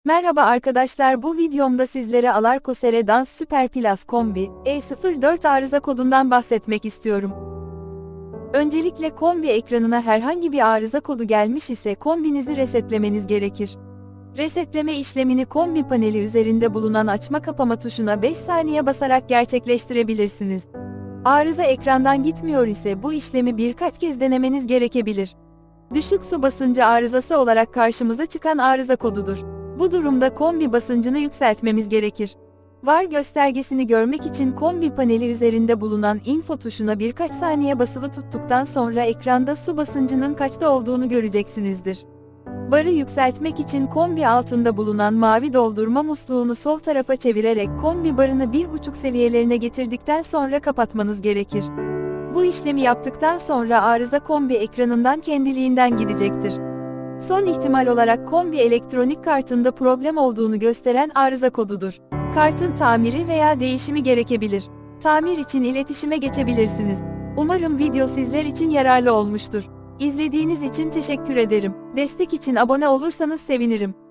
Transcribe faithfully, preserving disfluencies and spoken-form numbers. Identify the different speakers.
Speaker 1: Merhaba arkadaşlar, bu videomda sizlere Alarko Seredans Super Plus Kombi E sıfır dört arıza kodundan bahsetmek istiyorum. Öncelikle kombi ekranına herhangi bir arıza kodu gelmiş ise kombinizi resetlemeniz gerekir. Resetleme işlemini kombi paneli üzerinde bulunan açma kapama tuşuna beş saniye basarak gerçekleştirebilirsiniz. Arıza ekrandan gitmiyor ise bu işlemi birkaç kez denemeniz gerekebilir. Düşük su basıncı arızası olarak karşımıza çıkan arıza kodudur. Bu durumda kombi basıncını yükseltmemiz gerekir. Var göstergesini görmek için kombi paneli üzerinde bulunan info tuşuna birkaç saniye basılı tuttuktan sonra ekranda su basıncının kaçta olduğunu göreceksinizdir. Barı yükseltmek için kombi altında bulunan mavi doldurma musluğunu sol tarafa çevirerek kombi barını bir buçuk seviyelerine getirdikten sonra kapatmanız gerekir. Bu işlemi yaptıktan sonra arıza kombi ekranından kendiliğinden gidecektir. Son ihtimal olarak kombi elektronik kartında problem olduğunu gösteren arıza kodudur. Kartın tamiri veya değişimi gerekebilir. Tamir için iletişime geçebilirsiniz. Umarım video sizler için yararlı olmuştur. İzlediğiniz için teşekkür ederim. Destek için abone olursanız sevinirim.